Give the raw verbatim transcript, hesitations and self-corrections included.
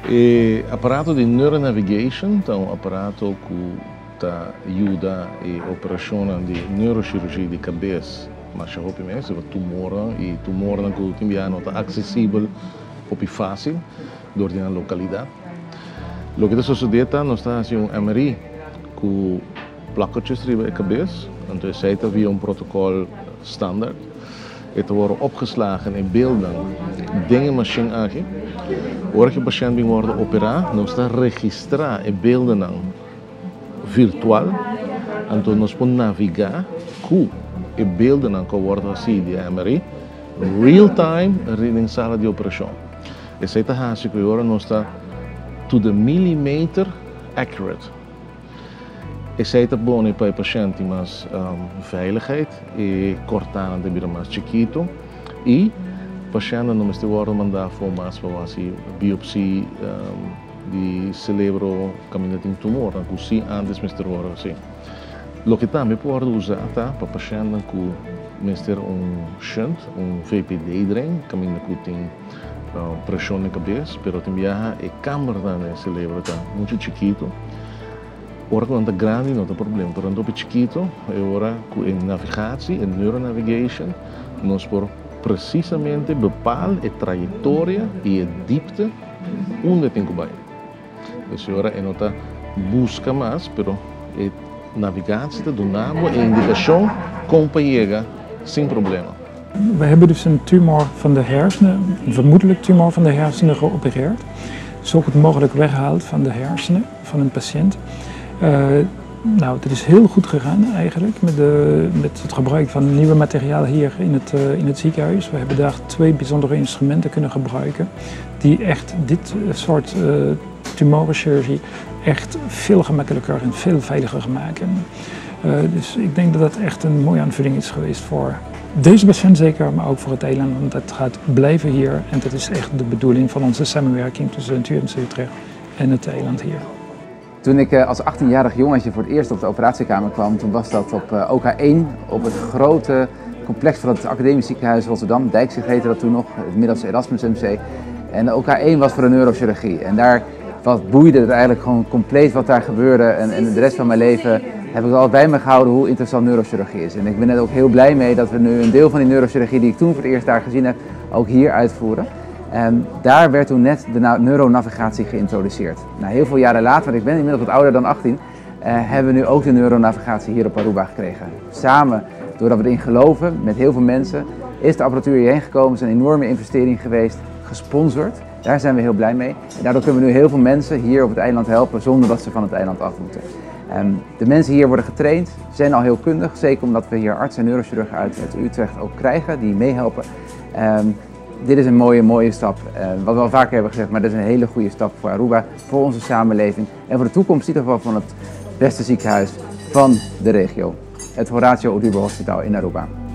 E apparato di neuronavigation, então um aparato que ajuda a operação de neurocirurgia de cabeça, mas já houve mesmo tumor e tumor que tem não está acessível, houve fácil, door na localidade. O que está sucedendo, nós está assim um M R I com plakkertjes erin de cabeça, então esse é via um protocolo standaard. Het worden opgeslagen in beelden, dingen machine aqui. Hoor que o paciente wordt operado, nós está registrar in beelden virtual, então nós podemos navegar com e beelden que worden assim de M R I, real time in sala de operação. Esse é o que agora nós está to the millimeter accurate. Esse é bom para o paciente, mas um, veiligheid e cortar de bir mais chiquito e o paciente não está worden mandar for mais para assim biopsia um, de cerebro caminho de tumor, que sim antes mister worden assim. O que também pode usar tá para o paciente que mister um shunt, um V P D drain, caminho que tem uh, pressão na cabeça, pero também a câmara no cerebro tá muito chiquito. Ora quando é grande não tem problema, mas quando é pequeno, agora com a navegação, a neuronavigation, nós podemos precisamente bepalar a trajetória e a diepte onde tem que ir. Então agora é nota busca mais, mas a navigatie te doen namen en indicatie komt chegar sem problema. We hebben dus een tumor van de hersenen, een vermoedelijk tumor van de hersenen geopereerd. Zo goed mogelijk weggehaald van de hersenen van een patiënt. Uh, nou, het is heel goed gegaan eigenlijk met, de, met het gebruik van nieuwe materiaal hier in het, uh, in het ziekenhuis. We hebben daar twee bijzondere instrumenten kunnen gebruiken die echt dit soort uh, tumorenchirurgie echt veel gemakkelijker en veel veiliger maken. Uh, dus ik denk dat dat echt een mooie aanvulling is geweest voor deze patiënt zeker, maar ook voor het eiland, want dat gaat blijven hier en dat is echt de bedoeling van onze samenwerking tussen het U M C Utrecht en het eiland hier. Toen ik als achttienjarig jongetje voor het eerst op de operatiekamer kwam, toen was dat op O K één, op het grote complex van het Academisch Ziekenhuis Rotterdam. Dijkzicht heette dat toen nog, het middelste Erasmus M C. En de O K één was voor de neurochirurgie. En daar wat boeide het eigenlijk gewoon compleet wat daar gebeurde. En, en de rest van mijn leven heb ik altijd bij me gehouden hoe interessant neurochirurgie is. En ik ben er ook heel blij mee dat we nu een deel van die neurochirurgie die ik toen voor het eerst daar gezien heb, ook hier uitvoeren. En daar werd toen net de neuronavigatie geïntroduceerd. Nou, heel veel jaren later, want ik ben inmiddels wat ouder dan achttien, uh, hebben we nu ook de neuronavigatie hier op Aruba gekregen. Samen, doordat we erin geloven, met heel veel mensen, is de apparatuur hierheen gekomen. Het is een enorme investering geweest, gesponsord. Daar zijn we heel blij mee. En daardoor kunnen we nu heel veel mensen hier op het eiland helpen zonder dat ze van het eiland af moeten. Um, de mensen hier worden getraind, zijn al heel kundig, zeker omdat we hier artsen en neurochirurgen uit, uit Utrecht ook krijgen die meehelpen. Um, Dit is een mooie, mooie stap, uh, wat we al vaker hebben gezegd, maar dit is een hele goede stap voor Aruba, voor onze samenleving en voor de toekomst in ieder geval van het beste ziekenhuis van de regio, het Horatio Uduber Hospital in Aruba.